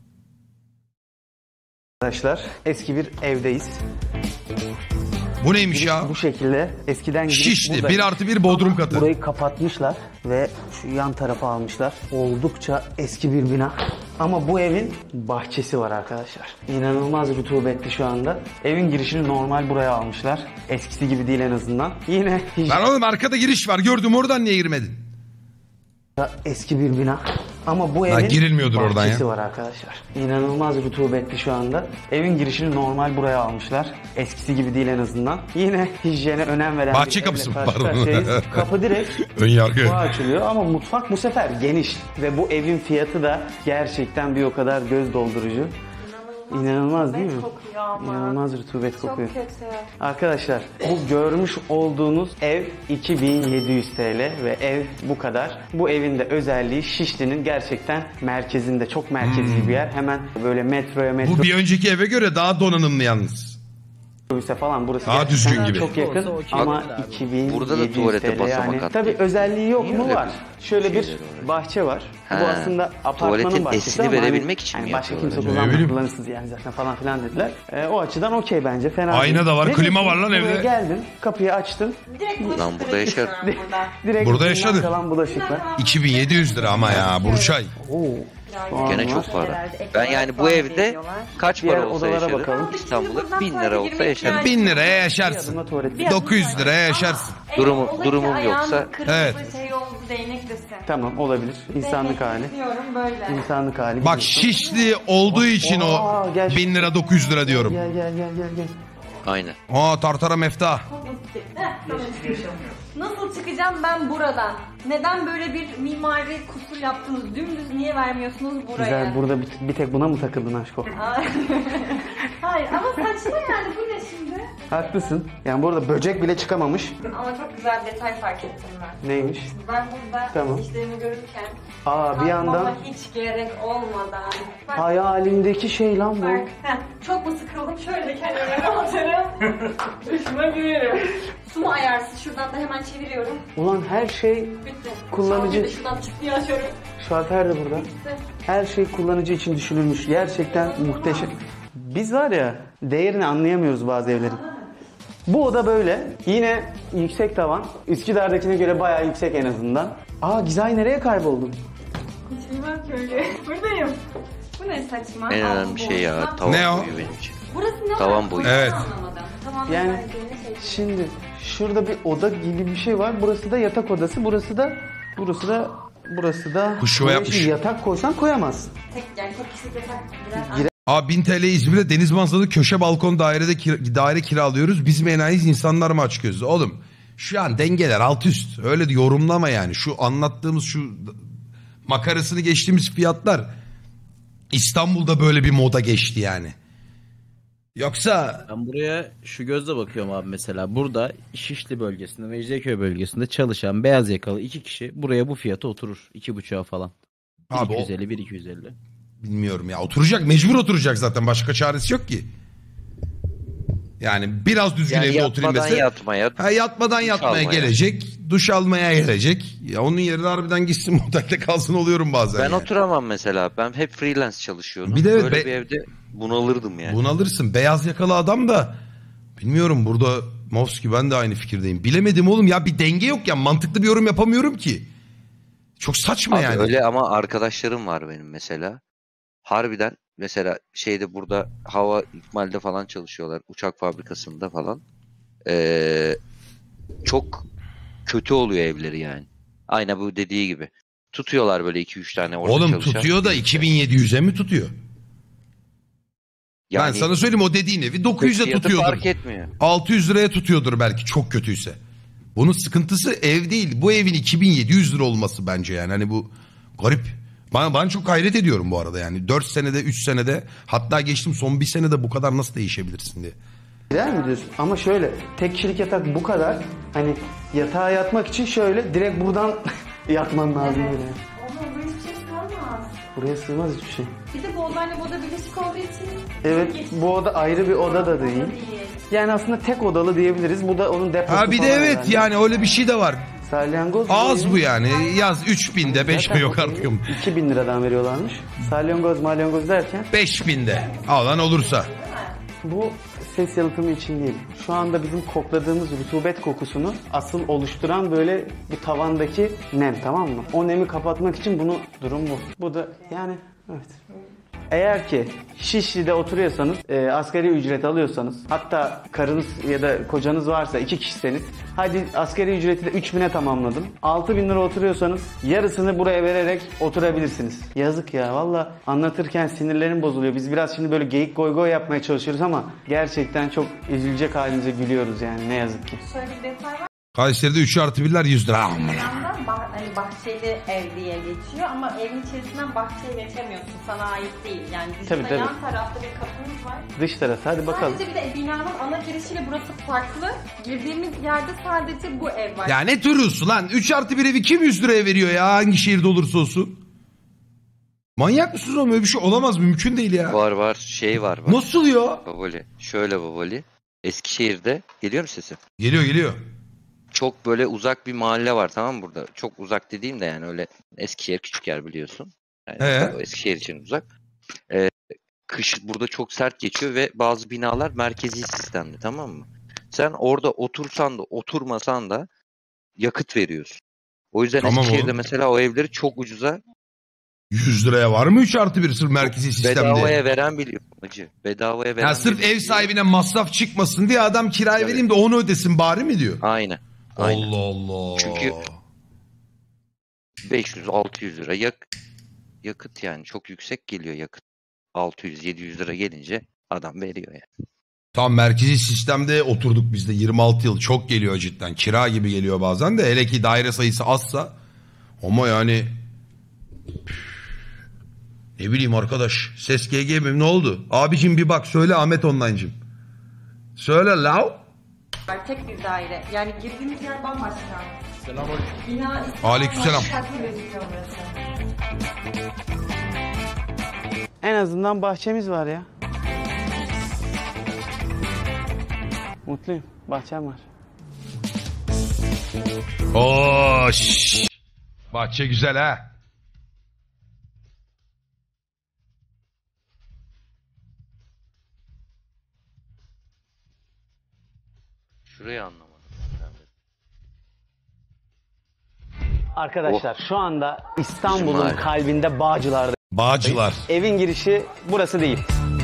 [SPEAKER 2] Arkadaşlar eski bir evdeyiz.
[SPEAKER 1] Bu neymiş ya?
[SPEAKER 2] Bu şekilde eskiden girip
[SPEAKER 1] Şişli.
[SPEAKER 2] burada-
[SPEAKER 1] Bir artı bir bodrum katı.
[SPEAKER 2] Burayı kapatmışlar ve şu yan tarafa almışlar. Oldukça eski bir bina. Ama bu evin bahçesi var arkadaşlar. İnanılmaz rutubetli şu anda. Evin girişini normal buraya almışlar. Eskisi gibi değil en azından. Yine hiç
[SPEAKER 1] Lan oğlum arkada giriş var. Gördüm, oradan niye girmedin?
[SPEAKER 2] eski bir bina. Ama bu
[SPEAKER 1] Lan
[SPEAKER 2] evin
[SPEAKER 1] girilmiyordur oradan
[SPEAKER 2] bahçesi
[SPEAKER 1] ya.
[SPEAKER 2] var arkadaşlar. İnanılmaz rutubetli şu anda. Evin girişini normal buraya almışlar. Eskisi gibi değil en azından. Yine hijyene önem veren
[SPEAKER 1] Bahçe
[SPEAKER 2] bir
[SPEAKER 1] kapısı
[SPEAKER 2] evle
[SPEAKER 1] mı?
[SPEAKER 2] karşı
[SPEAKER 1] Pardon.
[SPEAKER 2] karşıyayız. Kapı direkt
[SPEAKER 1] Ön yargı.
[SPEAKER 2] bu açılıyor ama mutfak bu sefer geniş. Ve bu evin fiyatı da gerçekten bir o kadar göz doldurucu. İnanılmaz değil mi?
[SPEAKER 8] Kokuyor ama.
[SPEAKER 2] İnanılmaz rutubet kokuyor.
[SPEAKER 8] Çok kötü.
[SPEAKER 2] Arkadaşlar bu görmüş olduğunuz ev iki bin yedi yüz T L ve ev bu kadar. Bu evin de özelliği Şişli'nin gerçekten merkezinde, çok merkezi bir yer. Hemen böyle metroya
[SPEAKER 1] Bu bir önceki eve göre daha donanımlı yalnız.
[SPEAKER 2] metrobüse falan burası
[SPEAKER 1] Daha
[SPEAKER 2] gerçekten
[SPEAKER 1] düzgün gibi.
[SPEAKER 2] çok yakın
[SPEAKER 7] Olsa okey
[SPEAKER 2] ama
[SPEAKER 7] abi.
[SPEAKER 2] iki bin
[SPEAKER 3] Burada da
[SPEAKER 2] yedi yüz
[SPEAKER 3] tuvalete
[SPEAKER 2] T L
[SPEAKER 3] basamak
[SPEAKER 2] yani.
[SPEAKER 3] attı.
[SPEAKER 2] Tabii özelliği yok
[SPEAKER 3] Niye
[SPEAKER 2] mu?
[SPEAKER 3] öyle
[SPEAKER 2] Var.
[SPEAKER 3] bir
[SPEAKER 2] Şöyle bir
[SPEAKER 3] şeyleri var?
[SPEAKER 2] bahçe var.
[SPEAKER 3] Ha,
[SPEAKER 2] Bu aslında apartmanın
[SPEAKER 3] tuvaletin
[SPEAKER 2] bahçesi
[SPEAKER 3] esini
[SPEAKER 2] ama
[SPEAKER 3] verebilmek
[SPEAKER 2] hani,
[SPEAKER 3] için
[SPEAKER 2] hani
[SPEAKER 3] mi
[SPEAKER 2] başka kimse
[SPEAKER 3] yapıyorlar?
[SPEAKER 1] Ne
[SPEAKER 2] kullanmaz,
[SPEAKER 1] bileyim.
[SPEAKER 2] kullanırsınız yani zaten falan filan dediler. Ee, o açıdan okey bence, fena
[SPEAKER 1] Ayna
[SPEAKER 2] değil.
[SPEAKER 1] da var,
[SPEAKER 2] Ne
[SPEAKER 1] klima
[SPEAKER 2] diyorsun?
[SPEAKER 1] var lan
[SPEAKER 2] Buraya
[SPEAKER 1] evde.
[SPEAKER 2] Geldin, kapıyı açtın.
[SPEAKER 8] Direkt bulaşıkları
[SPEAKER 3] Lan burada yaşar.
[SPEAKER 8] yıkıyorsun burada.
[SPEAKER 2] Direkt
[SPEAKER 1] Burada
[SPEAKER 2] içinden
[SPEAKER 1] yaşadı.
[SPEAKER 2] kalan bulaşıklar.
[SPEAKER 1] iki bin yedi yüz lira ama ya Burçay.
[SPEAKER 2] Oo. soğan
[SPEAKER 3] Gene
[SPEAKER 2] var.
[SPEAKER 3] çok para.
[SPEAKER 8] Herhalde ek
[SPEAKER 3] Ben
[SPEAKER 8] olarak
[SPEAKER 3] yani bu
[SPEAKER 8] falan
[SPEAKER 3] evde
[SPEAKER 8] veriyorlar.
[SPEAKER 3] kaç
[SPEAKER 2] Diğer
[SPEAKER 3] para olsa
[SPEAKER 2] odalara
[SPEAKER 3] yaşarım.
[SPEAKER 2] bakalım.
[SPEAKER 3] İstanbul'da bin lira olsa yaşarım.
[SPEAKER 1] bin liraya
[SPEAKER 2] Bir
[SPEAKER 1] yaşarsın.
[SPEAKER 2] adıma tuvalet.
[SPEAKER 8] Bir adım
[SPEAKER 1] dokuz yüz
[SPEAKER 8] var.
[SPEAKER 1] liraya yaşarsın.
[SPEAKER 8] Ama
[SPEAKER 3] Durumu-
[SPEAKER 8] olayı
[SPEAKER 3] durumum
[SPEAKER 8] ayağın
[SPEAKER 3] yoksa-
[SPEAKER 8] kırıldı,
[SPEAKER 1] Evet.
[SPEAKER 8] Şey oldu altı değnek desin.
[SPEAKER 2] Tamam, olabilir. İnsanlık hali.
[SPEAKER 8] Diyorum böyle.
[SPEAKER 2] İnsanlık hali.
[SPEAKER 1] Bak
[SPEAKER 2] biliyorsun.
[SPEAKER 1] Şişli olduğu için o
[SPEAKER 2] Aa, gel.
[SPEAKER 1] bin lira dokuz yüz lira diyorum.
[SPEAKER 2] Gel gel gel gel gel.
[SPEAKER 3] Aynen.
[SPEAKER 1] Aa tartara mefta.
[SPEAKER 8] Nasıl çıkacağım ben buradan? Neden böyle bir mimari kusur yaptınız? Dümdüz niye vermiyorsunuz buraya?
[SPEAKER 2] Güzel, burada bir, bir tek buna mı takıldın aşko?
[SPEAKER 8] Hayır ama saçma yani, bu ne şimdi?
[SPEAKER 2] Haklısın. Yani burada böcek bile çıkamamış.
[SPEAKER 8] Ama çok güzel bir detay fark ettim ben.
[SPEAKER 2] Neymiş?
[SPEAKER 8] Ben burada
[SPEAKER 2] Tamam.
[SPEAKER 8] işlerimi görürken
[SPEAKER 2] Aa, bir
[SPEAKER 8] satmama
[SPEAKER 2] yandan
[SPEAKER 8] hiç gerek olmadan. Bak,
[SPEAKER 2] hayalimdeki şey lan bu.
[SPEAKER 8] bak. Heh, çok mu sıkıldım? Şöyle de kendime atarım. Üstüme girerim. Su mu ayarsız? Şuradan da hemen çeviriyorum.
[SPEAKER 2] Ulan her şey
[SPEAKER 8] Bitti.
[SPEAKER 2] Kullanıcı-
[SPEAKER 8] Şalteri de şuradan çıt diye açıyorum.
[SPEAKER 2] şalter de burada.
[SPEAKER 8] Bitti.
[SPEAKER 2] Her şey kullanıcı için düşünülmüş. Gerçekten muhteşem. Biz var ya, değerini anlayamıyoruz bazı evlerin. Bu oda böyle. Yine yüksek tavan. Üsküdar'dakine göre bayağı yüksek en azından. Aa, Gizay nereye kayboldun?
[SPEAKER 8] Hiç bilmem ki öyle. Buradayım. Bu ne saçma?
[SPEAKER 3] En
[SPEAKER 8] Altı
[SPEAKER 3] önemli şey ya.
[SPEAKER 8] boyutlu.
[SPEAKER 3] Tavan
[SPEAKER 1] Ne o?
[SPEAKER 3] boyu benim için.
[SPEAKER 8] Burası ne?
[SPEAKER 3] Tavan
[SPEAKER 8] var?
[SPEAKER 3] boyu.
[SPEAKER 1] Evet.
[SPEAKER 8] Anlamadım. Tavan
[SPEAKER 2] Yani
[SPEAKER 8] boyu ne şey?
[SPEAKER 2] şimdi şurada bir oda gibi bir şey var. Burası da yatak odası. Burası da burası da burası da
[SPEAKER 1] Kuş yuva
[SPEAKER 2] Buraya
[SPEAKER 1] yapmış.
[SPEAKER 2] şimdi yatak koysan koyamazsın.
[SPEAKER 8] Tek, yani tek kişilik yatak biraz.
[SPEAKER 2] Gire-
[SPEAKER 1] Aa bin T L İzmir'de deniz manzaralı köşe balkon dairede kira- daire kiralıyoruz. Biz mi enayiz, insanlar mı aç gözlü? Oğlum şu an dengeler alt üst. Öyle de yorumlama yani. Şu anlattığımız şu makarasını geçtiğimiz fiyatlar İstanbul'da böyle bir moda geçti yani. Yoksa
[SPEAKER 7] Ben buraya şu gözle bakıyorum abi mesela. Burada Şişli bölgesinde, Mecidiyeköy bölgesinde çalışan beyaz yakalı iki kişi buraya bu fiyata oturur. iki buçuğa falan.
[SPEAKER 1] Abi o-
[SPEAKER 7] bir iki yüz elli, bir iki yüz elli.
[SPEAKER 1] bilmiyorum ya, oturacak, mecbur oturacak zaten, başka çaresi yok ki. Yani biraz düzgün
[SPEAKER 3] Yani
[SPEAKER 1] evde oturayım
[SPEAKER 3] yatmadan
[SPEAKER 1] dese.
[SPEAKER 3] yatmaya.
[SPEAKER 1] Ha, yatmadan
[SPEAKER 3] duş
[SPEAKER 1] yatmaya
[SPEAKER 3] almaya.
[SPEAKER 1] gelecek, duş almaya gelecek. Ya onun yerine harbiden gitsin otelde kalsın oluyorum bazen.
[SPEAKER 3] Ben
[SPEAKER 1] yani.
[SPEAKER 3] oturamam mesela. Ben hep freelance çalışıyordum.
[SPEAKER 1] Bir de evet,
[SPEAKER 3] Böyle
[SPEAKER 1] be-
[SPEAKER 3] bir evde bunalırdım yani.
[SPEAKER 1] Bunalırsın. Beyaz yakalı adam da bilmiyorum, burada Movski ben de aynı fikirdeyim. Bilemedim oğlum ya, bir denge yok ya, mantıklı bir yorum yapamıyorum ki. Çok saçma
[SPEAKER 3] Abi
[SPEAKER 1] yani.
[SPEAKER 3] öyle ama arkadaşlarım var benim mesela. Harbiden mesela şeyde burada hava ikmalde falan çalışıyorlar. Uçak fabrikasında falan. Ee, çok kötü oluyor evleri yani. Aynen bu dediği gibi. Tutuyorlar böyle iki üç tane orada
[SPEAKER 1] Oğlum
[SPEAKER 3] çalışan.
[SPEAKER 1] tutuyor da iki bin yedi yüze mi tutuyor?
[SPEAKER 3] Yani
[SPEAKER 1] ben sana söyleyeyim, o dediğin evi dokuz yüze
[SPEAKER 3] fiyatı
[SPEAKER 1] tutuyordur.
[SPEAKER 3] fark etmiyor.
[SPEAKER 1] altı yüz liraya tutuyordur belki, çok kötüyse. Bunun sıkıntısı ev değil. Bu evin iki bin yedi yüz lira olması bence yani. Hani bu garip. Ben, ben çok hayret ediyorum bu arada yani. dört senede, üç senede, hatta geçtim son bir senede bu kadar nasıl değişebilirsin diye.
[SPEAKER 2] Gider mi diyorsun? Ama şöyle, tek kişilik yatak bu kadar. Hani yatağa yatmak için şöyle direkt buradan yatman lazım
[SPEAKER 8] Evet.
[SPEAKER 2] böyle.
[SPEAKER 8] Ama böyle hiçbir şey sığamaz.
[SPEAKER 2] Buraya sığmaz hiçbir şey.
[SPEAKER 8] Bir de bu odayla bu oda birleşik olduğu için.
[SPEAKER 2] Evet,
[SPEAKER 8] Geçiş-
[SPEAKER 2] bu oda ayrı bir oda da
[SPEAKER 8] Oda
[SPEAKER 2] değil. Yani aslında tek odalı diyebiliriz. Bu da onun deposu
[SPEAKER 1] Ha bir de
[SPEAKER 2] falan
[SPEAKER 1] evet
[SPEAKER 2] herhalde.
[SPEAKER 1] yani öyle bir şey de var.
[SPEAKER 2] Salyangoz
[SPEAKER 1] Az
[SPEAKER 2] boyu-
[SPEAKER 1] bu yani. Yaz üç binde beş
[SPEAKER 2] Zaten
[SPEAKER 1] yok
[SPEAKER 2] o
[SPEAKER 1] artık.
[SPEAKER 2] iki bin liradan veriyorlarmış. Salyangoz malyangoz derken
[SPEAKER 1] beş binde alan olursa.
[SPEAKER 2] bu ses yalıtımı için değil. Şu anda bizim kokladığımız rutubet kokusunu asıl oluşturan böyle bu tavandaki nem, tamam mı? O nemi kapatmak için bunu durum bu. Bu da yani evet. Eğer ki Şişli'de oturuyorsanız, e, asgari ücret alıyorsanız, hatta karınız ya da kocanız varsa iki kişiseniz, hadi asgari ücreti de üç bine tamamladım. altı bin lira oturuyorsanız yarısını buraya vererek oturabilirsiniz. Yazık ya, valla anlatırken sinirlerim bozuluyor. Biz biraz şimdi böyle geyik goy goy yapmaya çalışıyoruz ama gerçekten çok üzülecek halinize gülüyoruz yani, ne yazık ki.
[SPEAKER 8] Şöyle bir detay var.
[SPEAKER 1] Kayseri'de üç artı birler yüz lira.
[SPEAKER 8] Bir yandan bah hani bahçeli ev diye geçiyor ama evin içerisinden bahçeye geçemiyorsun. Sana ait değil. Yani dışında
[SPEAKER 2] Tabii, tabii.
[SPEAKER 8] yan tarafta bir kapımız var.
[SPEAKER 2] Dış tarafı, hadi bakalım.
[SPEAKER 8] Sadece bir de binanın ana girişiyle burası farklı. Girdiğimiz yerde sadece bu ev var.
[SPEAKER 1] Ya ne turusu lan? üç artı bir evi kim yüz liraya veriyor ya, hangi şehirde olursa olsun? Manyak mısınız oğlum? Öyle bir şey olamaz, mümkün değil ya.
[SPEAKER 3] Var var şey var. var.
[SPEAKER 1] Nasıl ya?
[SPEAKER 3] Baboli. Şöyle Baboli. Eskişehir'de geliyor mu sesim?
[SPEAKER 1] Geliyor geliyor.
[SPEAKER 3] Çok böyle uzak bir mahalle var, tamam mı burada? Çok uzak dediğim de yani öyle Eskişehir küçük yer biliyorsun. Yani
[SPEAKER 1] Ee?
[SPEAKER 3] o Eskişehir için uzak. Ee, kış burada çok sert geçiyor ve bazı binalar merkezi sistemli, tamam mı? Sen orada otursan da oturmasan da yakıt veriyorsun. O yüzden
[SPEAKER 1] Tamam
[SPEAKER 3] Eskişehir'de
[SPEAKER 1] oğlum.
[SPEAKER 3] mesela o evleri çok ucuza
[SPEAKER 1] yüz liraya var mı üç artı bir sırf merkezi sistemde?
[SPEAKER 3] bedavaya veren biliyorum acı. Bedavaya veren
[SPEAKER 1] Ya sırf
[SPEAKER 3] biliyorum.
[SPEAKER 1] ev sahibine masraf çıkmasın diye adam kirayı
[SPEAKER 3] Tabii.
[SPEAKER 1] vereyim de onu ödesin bari mi diyor?
[SPEAKER 3] Aynen. Aynen.
[SPEAKER 1] Allah Allah.
[SPEAKER 3] Çünkü beş yüz altı yüz lira yak yakıt yani çok yüksek geliyor yakıt. altı yüz yedi yüz lira gelince adam veriyor yani.
[SPEAKER 1] Tam merkezi sistemde oturduk biz de yirmi altı yıl. Çok geliyor cidden. Kira gibi geliyor bazen de. Hele ki daire sayısı azsa. Ama yani... Ne bileyim arkadaş. Ses G G mi? Ne oldu? Abicim bir bak söyle Ahmet Online'cım. Söyle lav.
[SPEAKER 8] Tek bir daire. Yani girdiğimiz yer bambaşka.
[SPEAKER 9] Selamünaleyküm.
[SPEAKER 8] Bina
[SPEAKER 1] Aleykümselam.
[SPEAKER 8] farklı gözüküyor burası.
[SPEAKER 2] En azından bahçemiz var ya. Mutluyum. Bahçem var.
[SPEAKER 1] Oo, şş. Bahçe güzel ha.
[SPEAKER 3] Şurayı anlamadım.
[SPEAKER 2] Arkadaşlar şu anda İstanbul'un
[SPEAKER 3] Şunlar.
[SPEAKER 2] kalbinde Bağcılar'da.
[SPEAKER 1] Bağcılar.
[SPEAKER 2] Evin girişi burası değil.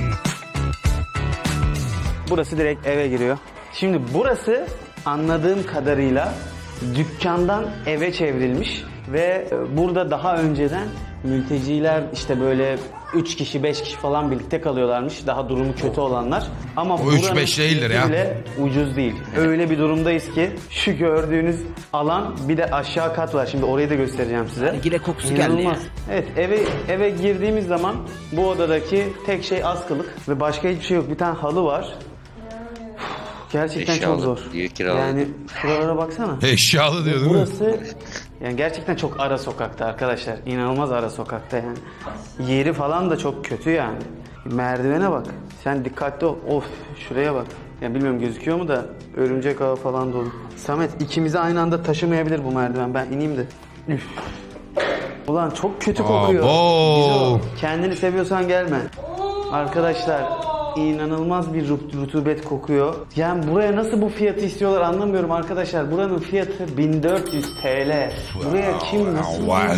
[SPEAKER 2] Burası direkt eve giriyor. Şimdi burası anladığım kadarıyla dükkandan eve çevrilmiş ve burada daha önceden mülteciler işte böyle üç kişi beş kişi falan birlikte kalıyorlarmış. Daha durumu kötü olanlar. Ama
[SPEAKER 1] O üç
[SPEAKER 2] buranın
[SPEAKER 1] beş değildir ya.
[SPEAKER 2] bile ucuz değil. Öyle bir durumdayız ki şu gördüğünüz alan bir de aşağı kat var. Şimdi orayı da göstereceğim size.
[SPEAKER 7] Yine kokusu geldi
[SPEAKER 2] İnanılmaz.
[SPEAKER 7] ya.
[SPEAKER 2] Evet eve eve girdiğimiz zaman bu odadaki tek şey askılık ve başka hiçbir şey yok. Bir tane halı var. Gerçekten
[SPEAKER 3] Eşyalı
[SPEAKER 2] çok zor.
[SPEAKER 3] diye kiralı.
[SPEAKER 2] Yani şuralara baksana.
[SPEAKER 1] Eşyalı diyor değil mi?
[SPEAKER 2] Burası yani gerçekten çok ara sokakta arkadaşlar. İnanılmaz ara sokakta yani. Yeri falan da çok kötü yani. Merdivene bak. Sen dikkatli ol. Of şuraya bak. Yani bilmiyorum gözüküyor mu da örümcek ağı falan dolu. Samet ikimizi aynı anda taşımayabilir bu merdiven. Ben ineyim de. Üf. Ulan çok kötü kokuyor.
[SPEAKER 1] Abo.
[SPEAKER 2] Gizo, kendini seviyorsan gelme. Arkadaşlar inanılmaz bir rut- rutubet kokuyor. Yani buraya nasıl bu fiyatı istiyorlar anlamıyorum arkadaşlar. Buranın fiyatı bin dört yüz TL. Buraya kim nasıl bin dört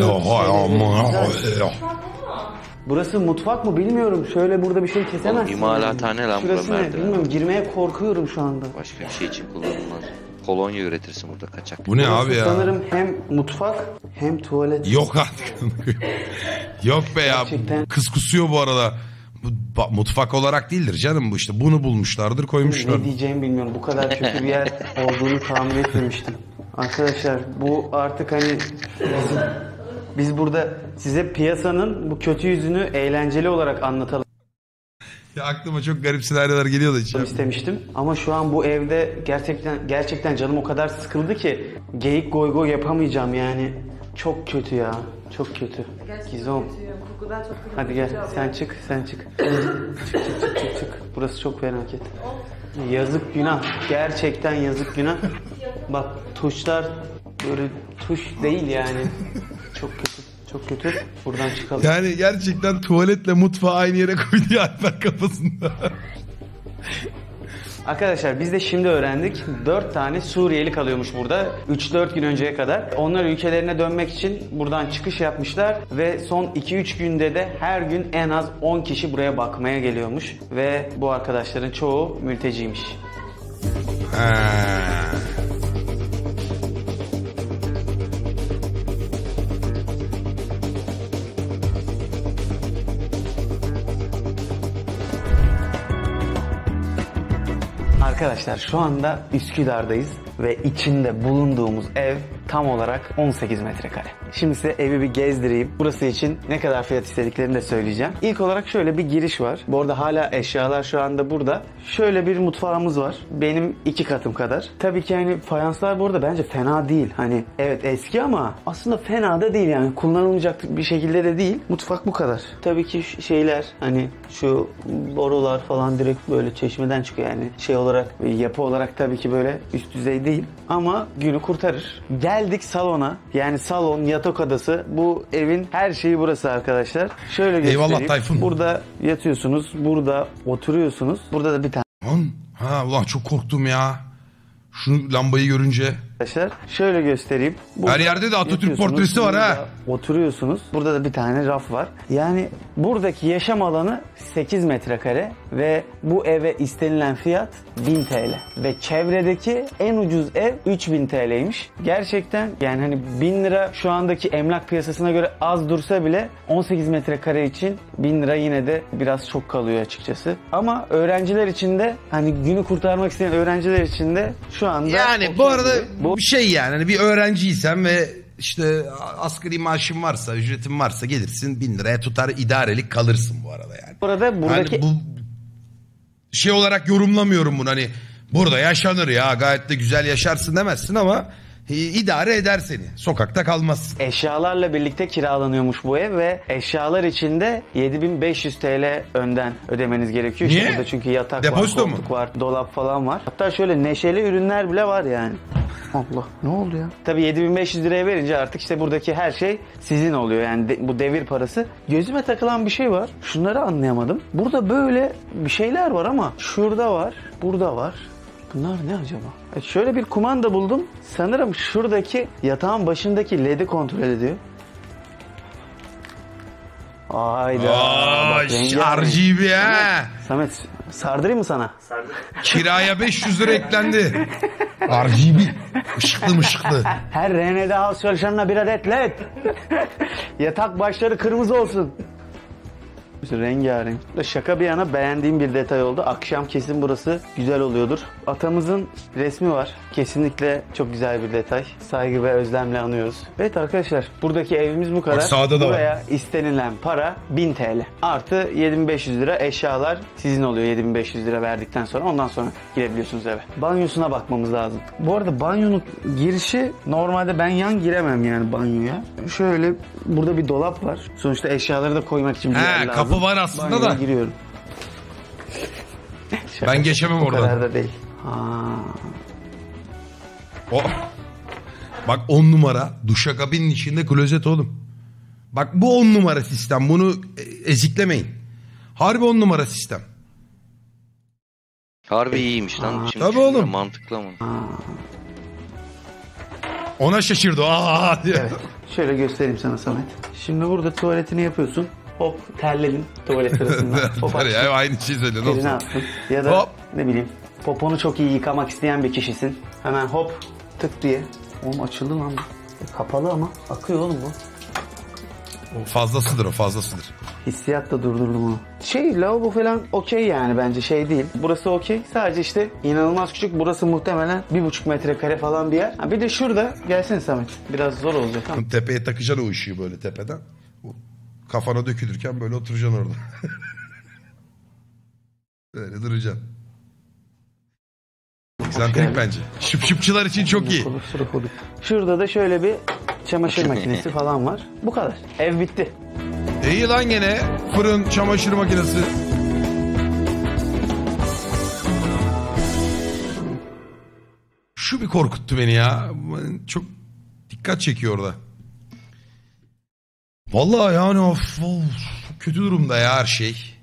[SPEAKER 2] yüz TL? Burası mutfak mı bilmiyorum. Şöyle burada bir şey kesemezsin.
[SPEAKER 3] İmalathane lan
[SPEAKER 2] Şurası
[SPEAKER 3] bura
[SPEAKER 2] ne
[SPEAKER 3] merdiven.
[SPEAKER 2] bilmiyorum. Girmeye korkuyorum şu anda.
[SPEAKER 3] Başka bir şey için kullanılmaz. Kolonya üretirsin burada kaçak.
[SPEAKER 1] Bu ne
[SPEAKER 2] Burası
[SPEAKER 1] abi ya?
[SPEAKER 2] sanırım hem mutfak hem tuvalet.
[SPEAKER 1] Yok artık. Yok be ya.
[SPEAKER 2] Gerçekten.
[SPEAKER 1] Kız kusuyor bu arada. Bu ba- mutfak olarak değildir canım bu işte. Bunu bulmuşlardır koymuşlar.
[SPEAKER 2] Ne diyeceğimi bilmiyorum. Bu kadar kötü bir yer olduğunu tahmin etmemiştim. Arkadaşlar bu artık hani bizim, biz burada size piyasanın bu kötü yüzünü eğlenceli olarak anlatalım
[SPEAKER 1] Ya aklıma çok garip senaryolar geliyor da hiç.
[SPEAKER 2] istemiştim. Ama şu an bu evde gerçekten gerçekten canım o kadar sıkıldı ki geyik goy goy yapamayacağım yani. Çok kötü ya. Çok kötü. Gizom. Hadi gel sen çık sen çık. çık çık çık çık çık. Burası çok felaket. Yazık günah. Gerçekten yazık günah. Bak tuşlar böyle tuş değil yani. Çok kötü. Çok kötü. Buradan çıkalım.
[SPEAKER 1] Yani gerçekten tuvaletle mutfağı aynı yere koydu ya Alper kafasında.
[SPEAKER 2] Arkadaşlar biz de şimdi öğrendik. dört tane Suriyeli kalıyormuş burada. üç dört gün önceye kadar. Onlar ülkelerine dönmek için buradan çıkış yapmışlar. Ve son iki üç günde de her gün en az on kişi buraya bakmaya geliyormuş. Ve bu arkadaşların çoğu mülteciymiş.
[SPEAKER 1] Ha.
[SPEAKER 2] Arkadaşlar şu anda Üsküdar'dayız ve içinde bulunduğumuz ev tam olarak on sekiz metrekare. Şimdi size evi bir gezdireyim. Burası için ne kadar fiyat istediklerini de söyleyeceğim. İlk olarak şöyle bir giriş var. Bu arada hala eşyalar şu anda burada. Şöyle bir mutfağımız var. Benim iki katım kadar. Tabii ki hani fayanslar bu arada bence fena değil. Hani evet eski ama aslında fena da değil yani. Kullanılmayacak bir şekilde de değil. Mutfak bu kadar. Tabii ki şeyler hani şu borular falan direkt böyle çeşmeden çıkıyor yani. Şey olarak yapı olarak tabii ki böyle üst düzey değil. Ama günü kurtarır. Geldik salona. Yani salon, yatak odası. Bu evin her şeyi burası arkadaşlar. Şöyle göstereyim.
[SPEAKER 1] Eyvallah Tayfun.
[SPEAKER 2] Burada yatıyorsunuz. Burada oturuyorsunuz. Burada da bir tane
[SPEAKER 1] Lan, ha ulan çok korktum ya. Şu lambayı görünce.
[SPEAKER 2] Arkadaşlar şöyle göstereyim.
[SPEAKER 1] Her yerde de Atatürk
[SPEAKER 2] yatıyorsunuz,
[SPEAKER 1] portresi var ha.
[SPEAKER 2] burada Oturuyorsunuz. Burada da bir tane raf var. Yani buradaki yaşam alanı sekiz metrekare ve bu eve istenilen fiyat bin T L. Ve çevredeki en ucuz ev üç bin T L'ymiş. Gerçekten yani hani bin lira şu andaki emlak piyasasına göre az dursa bile on sekiz metrekare için bin lira yine de biraz çok kalıyor açıkçası. Ama öğrenciler için de hani günü kurtarmak isteyen öğrenciler için de şu anda
[SPEAKER 1] Yani bu arada
[SPEAKER 2] bu
[SPEAKER 1] bir şey yani hani bir öğrenciysen ve işte asgari maaşın varsa, ücretin varsa gelirsin bin liraya tutar idarelik kalırsın bu arada yani.
[SPEAKER 2] burada buradaki
[SPEAKER 1] Hani bu şey olarak yorumlamıyorum bunu hani burada yaşanır ya gayet de güzel yaşarsın demezsin ama idare eder seni. Sokakta kalmazsın.
[SPEAKER 2] eşyalarla birlikte kiralanıyormuş bu ev ve eşyalar için de yedi bin beş yüz T L önden ödemeniz gerekiyor.
[SPEAKER 1] Niye?
[SPEAKER 2] İşte burada çünkü yatak
[SPEAKER 1] Depozito
[SPEAKER 2] var,
[SPEAKER 1] mu?
[SPEAKER 2] koltuk var, dolap falan var. Hatta şöyle neşeli ürünler bile var yani. Allah ne oldu ya? Tabii yedi bin beş yüz liraya verince artık işte buradaki her şey sizin oluyor. Yani de, bu devir parası. Gözüme takılan bir şey var. Şunları anlayamadım. Burada böyle bir şeyler var ama şurada var, burada var. Bunlar ne acaba? E şöyle bir kumanda buldum. Sanırım şuradaki yatağın başındaki ledi kontrol ediyor. Hayda.
[SPEAKER 1] Aa,
[SPEAKER 2] bak rengarenk.
[SPEAKER 1] R G B ha.
[SPEAKER 2] Samet sardırayım mı sana?
[SPEAKER 1] Kiraya beş yüz lira eklendi. R G B. Işıklı mışıklı.
[SPEAKER 2] Her R N D House çalışanına bir adet led. Yatak başları kırmızı olsun. Rengarenk. Şaka bir yana beğendiğim bir detay oldu. Akşam kesin burası güzel oluyordur. Atamızın resmi var. Kesinlikle çok güzel bir detay. Saygı ve özlemle anıyoruz. Evet arkadaşlar buradaki evimiz bu kadar.
[SPEAKER 1] Bak sağda da var.
[SPEAKER 2] Buraya istenilen para bin T L. Artı yedi bin beş yüz lira eşyalar sizin oluyor yedi bin beş yüz lira verdikten sonra. Ondan sonra girebiliyorsunuz eve. Banyosuna bakmamız lazım. Bu arada banyonun girişi normalde ben yan giremem yani banyoya. Şöyle burada bir dolap var. Sonuçta eşyaları da koymak için bir
[SPEAKER 1] He,
[SPEAKER 2] yer lazım.
[SPEAKER 1] kapı var aslında
[SPEAKER 2] Banyoya
[SPEAKER 1] da.
[SPEAKER 2] giriyorum.
[SPEAKER 1] Ben geçemem
[SPEAKER 2] O
[SPEAKER 1] oradan.
[SPEAKER 2] kadar da değil. Ha.
[SPEAKER 1] O. Bak on numara duşakabinin içinde klozet oğlum. Bak bu on numara sistem. Bunu eziklemeyin. Harbi on numara sistem.
[SPEAKER 3] Harbi iyiymiş lan. Şimdi
[SPEAKER 1] Tabii
[SPEAKER 3] düşünüyorum,
[SPEAKER 1] oğlum.
[SPEAKER 3] Mantıklı mı?
[SPEAKER 1] Ona şaşırdı. Aa diye.
[SPEAKER 2] Evet. Şöyle göstereyim sana Samet. Şimdi burada tuvaletini yapıyorsun. Hop terledin tuvalet sırasında. Hop
[SPEAKER 1] Var
[SPEAKER 2] açtın.
[SPEAKER 1] ya aynı şey söylüyor.
[SPEAKER 2] Elini attın. Ya da
[SPEAKER 1] Hop.
[SPEAKER 2] ne bileyim poponu çok iyi yıkamak isteyen bir kişisin. Hemen hop tık diye. Oğlum açıldı lan bu. E, kapalı ama akıyor oğlum bu.
[SPEAKER 1] Fazlasıdır o fazlasıdır.
[SPEAKER 2] Hissiyat da durdurdum onu. Şey lavabo falan okey yani bence şey değil. Burası okey. Sadece işte inanılmaz küçük. Burası muhtemelen bir buçuk metrekare falan bir yer. Ha, bir de şurada gelsene Samet. Biraz zor olacak ama.
[SPEAKER 1] Tepeye takacaksın o ışığı böyle tepeden. Kafana dökülürken böyle oturacaksın orada. Böyle duracaksın. Güzel bence. Şıp şıpçılar için çok iyi.
[SPEAKER 2] Şurada da şöyle bir çamaşır makinesi falan var. Bu kadar. Ev bitti.
[SPEAKER 1] İyi lan gene. Fırın, çamaşır makinesi. Şu bir korkuttu beni ya. Çok dikkat çekiyor orada. Vallahi yani of, of kötü durumda ya her şey.